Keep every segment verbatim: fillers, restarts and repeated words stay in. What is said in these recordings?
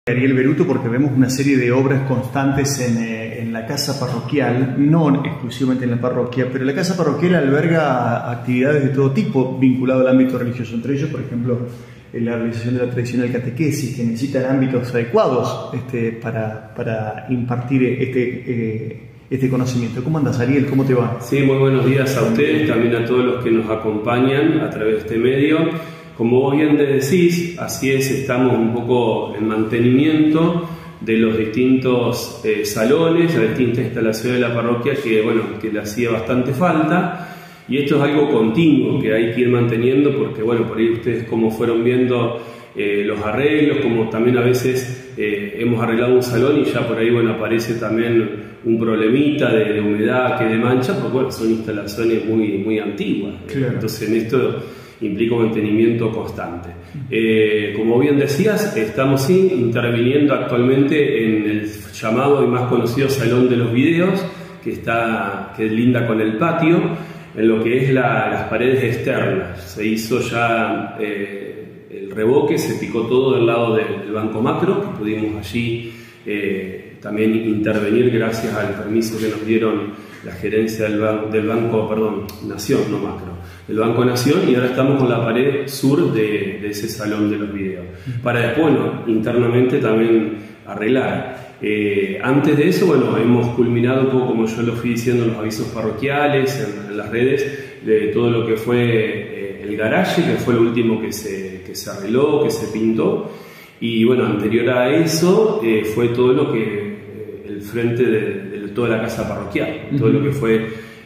Ariel Beruto, porque vemos una serie de obras constantes en, eh, en la casa parroquial, no exclusivamente en la parroquia, pero la casa parroquial alberga actividades de todo tipo vinculado al ámbito religioso, entre ellos, por ejemplo, la realización de la tradicional catequesis, que necesitan ámbitos adecuados este, para, para impartir este, eh, este conocimiento. ¿Cómo andas, Ariel? ¿Cómo te va? Sí, muy buenos días a ustedes, también a todos los que nos acompañan a través de este medio. Como vos bien decís, así es, estamos un poco en mantenimiento de los distintos eh, salones, las distintas instalaciones de la parroquia que, bueno, que le hacía bastante falta, y esto es algo continuo que hay que ir manteniendo porque, bueno, por ahí ustedes como fueron viendo eh, los arreglos, como también a veces eh, hemos arreglado un salón y ya por ahí, bueno, aparece también un problemita de, de humedad, que de mancha, porque, bueno, son instalaciones muy, muy antiguas. Claro. Entonces en esto implica un mantenimiento constante. Eh, como bien decías, estamos sí, interviniendo actualmente en el llamado y más conocido Salón de los Videos, que, está, que linda con el patio, en lo que es la, las paredes externas. Se hizo ya eh, el revoque, se picó todo del lado del, del Banco Macro, que pudimos allí eh, también intervenir gracias al permiso que nos dieron la gerencia del, ban del Banco, perdón, Nación, no Macro, del Banco Nación, y ahora estamos con la pared sur de, de ese Salón de los Videos, para después, bueno, internamente también arreglar. Eh, antes de eso, bueno, hemos culminado un poco, como yo lo fui diciendo, los avisos parroquiales, en, en las redes, de todo lo que fue eh, el garaje, que fue lo último que se, que se arregló, que se pintó, y bueno, anterior a eso eh, fue todo lo que, eh, el frente de, de toda la casa parroquial, uh-huh. Todo lo que fue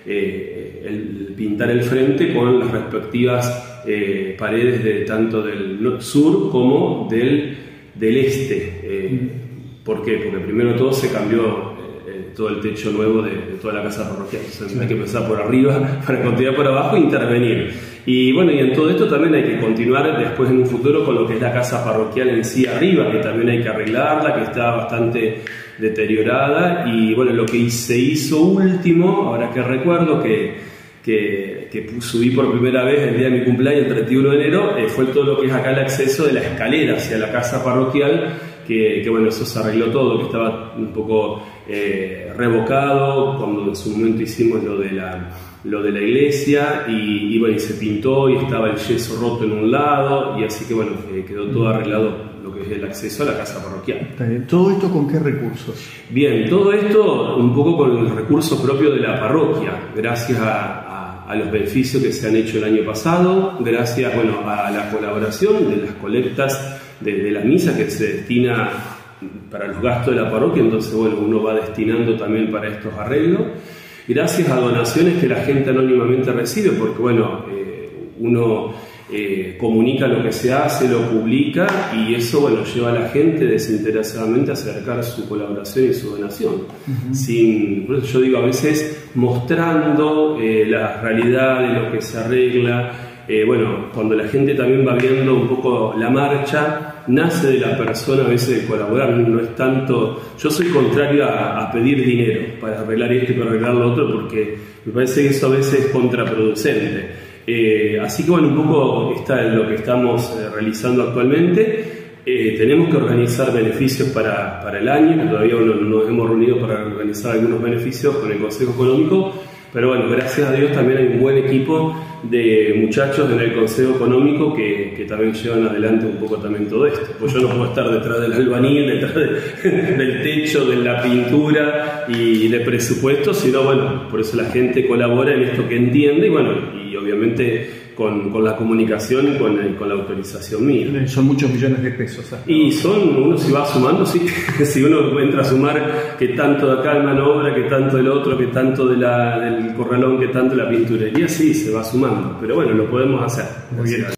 eh, el pintar el frente con las respectivas eh, paredes de tanto del sur como del, del este. Eh, uh-huh. ¿Por qué? Porque primero todo se cambió eh, todo el techo nuevo de, de toda la casa parroquial. Entonces sí. Hay que empezar por arriba para continuar por abajo e intervenir. Y bueno, y en todo esto también hay que continuar después en un futuro con lo que es la casa parroquial en sí arriba, que también hay que arreglarla, que está bastante deteriorada. Y bueno, lo que se hizo último, ahora que recuerdo que, que, que subí por primera vez el día de mi cumpleaños, el treinta y uno de enero, eh, fue todo lo que es acá el acceso de la escalera hacia la casa parroquial, que, que bueno, eso se arregló todo, que estaba un poco eh, revocado cuando en su momento hicimos lo de la, lo de la iglesia, y, y bueno, y se pintó y estaba el yeso roto en un lado, y así que bueno, eh, quedó todo arreglado lo que es el acceso a la casa parroquial. Está bien. ¿Todo esto con qué recursos? Bien, todo esto un poco con el recurso propio de la parroquia, gracias a, a, a los beneficios que se han hecho el año pasado, gracias, bueno, a la colaboración de las colectas de, de la misa que se destina para los gastos de la parroquia, entonces bueno, uno va destinando también para estos arreglos, gracias a donaciones que la gente anónimamente recibe, porque bueno, eh, uno eh, comunica lo que se hace, lo publica, y eso bueno, lleva a la gente desinteresadamente a acercar su colaboración y su donación. Uh-huh. Sin, por eso yo digo, a veces mostrando eh, la realidad de lo que se arregla. Eh, bueno, cuando la gente también va viendo un poco la marcha, nace de la persona a veces de colaborar, no es tanto. Yo soy contrario a, a pedir dinero para arreglar esto y para arreglar lo otro, porque me parece que eso a veces es contraproducente. Eh, así que bueno, un poco está lo que estamos eh, realizando actualmente. Eh, tenemos que organizar beneficios para, para el año, que todavía no nos hemos reunido para organizar algunos beneficios con el Consejo Económico. Pero bueno, gracias a Dios también hay un buen equipo de muchachos en el Consejo Económico que, que también llevan adelante un poco también todo esto. Pues yo no puedo estar detrás del albañil, detrás de, del techo, de la pintura y de presupuesto, sino bueno, por eso la gente colabora en esto que entiende y bueno, y obviamente con, con la comunicación y con, el, con la autorización mía. Son muchos millones de pesos. ¿eh? Y son, uno si va sumando, sí, si uno entra a sumar que tanto de acá el mano obra, que tanto del otro, que tanto de la, del corralón, que tanto de la pinturería, sí, se va sumando. Pero bueno, lo podemos hacer. Muy bien.